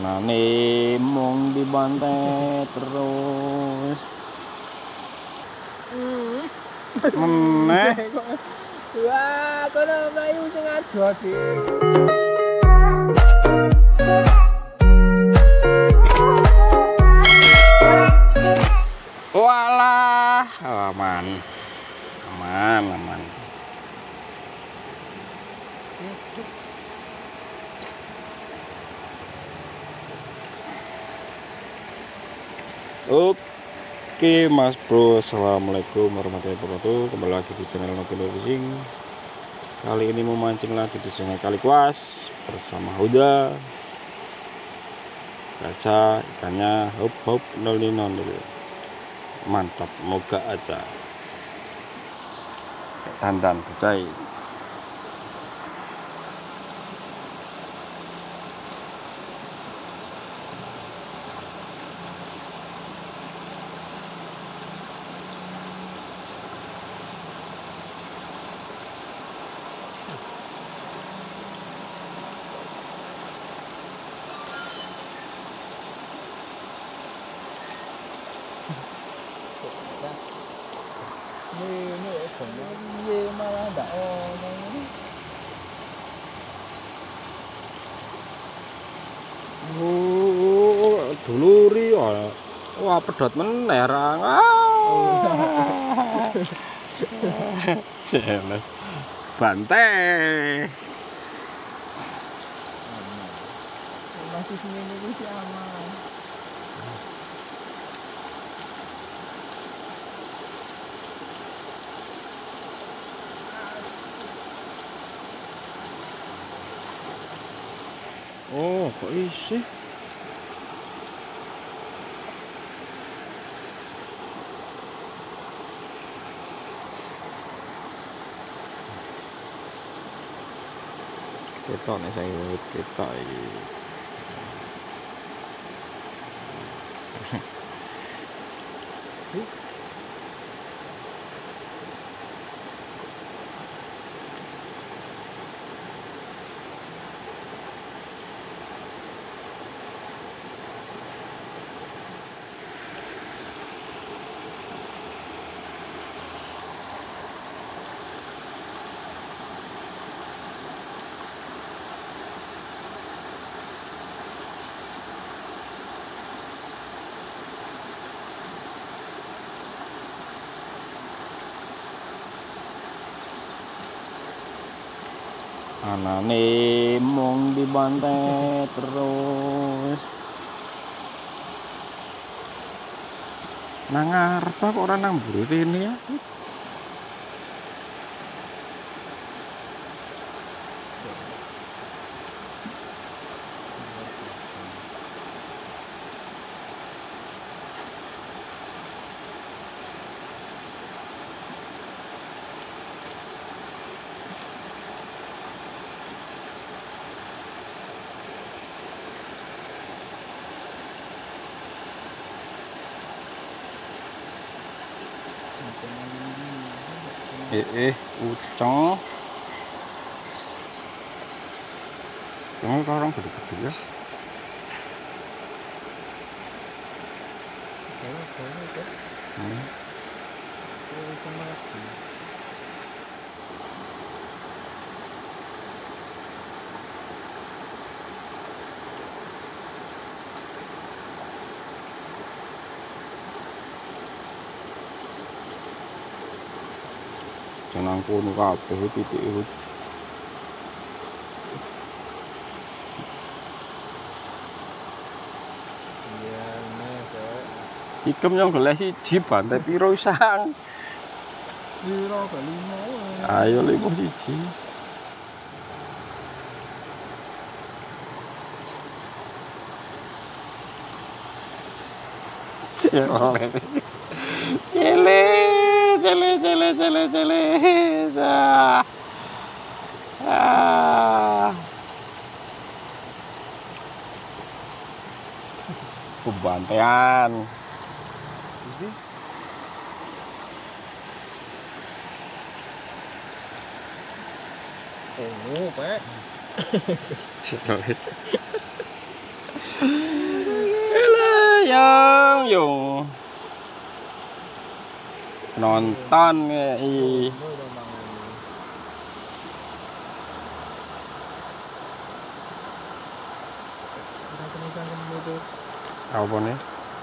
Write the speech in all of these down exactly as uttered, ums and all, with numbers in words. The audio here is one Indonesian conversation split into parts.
Anane mung dibantet terus. Hmm. Meneh. Wah, kono mlayu sing ado iki. Walah, aman. Aman, aman. Oke Mas Bro, assalamualaikum warahmatullahi wabarakatuh. Kembali lagi di channel Novindo Fishing. Kali ini memancing lagi di Sungai Kalikuas bersama Huda. Kaca ikannya hop hop nol nol dulu. Mantap, moga aja. Tandan kucai. Ini ini malah ndak ono ini. Oh, duluri wah. Wah, pedot meneh rang. Jelas. Bantai. Masih sini ini sih aman. Oh, kok isi? Kita nih saya kita ini. Anane mung dibantet terus. Nang ngarep kok ora nang mburi rene ya. Eh, eh, ucong. Yang orang gede-gede ya. Hmm. Jangan kono kabeh titik itu. Iya, nih, Kak. Ikem yang gelas siji bantai piro sang? Piro kali lima. Ayo limo siji. Cele. Cele, cele, cele, cele, cele. Ah. Pembantaian. Oh, Pak. Elah, yang yung nonton ya i. Apa nih?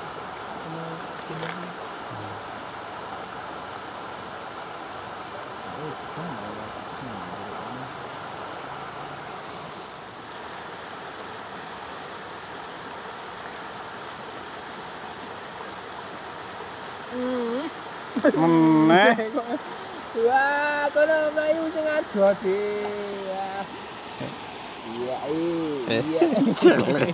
Meneh. Wah, kono mlayu sing ado di. Iya, iya. Jelek.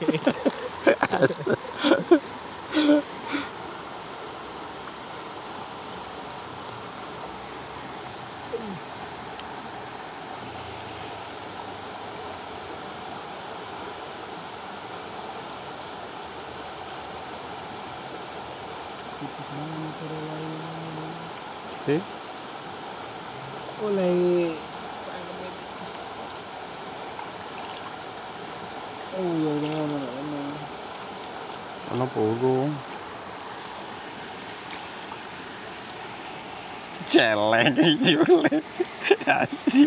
Oke. Oleh oh iya ngono ngono. Ana burung. Celeng iki oleh. Asik.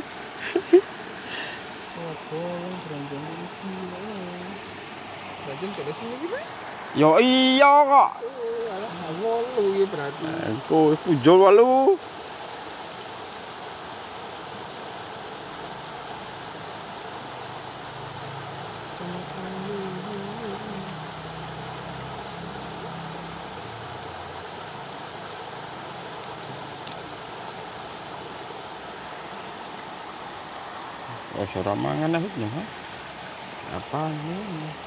Oh, bolong beranjang iki. Beranjang kene sini Mas. Yo iya kok. Oh, alah ngolu iki berarti. Engko pujol walu. Oh, suara mangan aku ya. Apa ini?